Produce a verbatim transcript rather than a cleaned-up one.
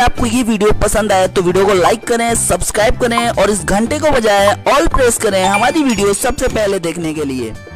आपको ये वीडियो पसंद आए तो वीडियो को लाइक करें, सब्सक्राइब करें और इस घंटे को बजाएं ऑल प्रेस करें हमारी वीडियो सबसे पहले देखने के लिए।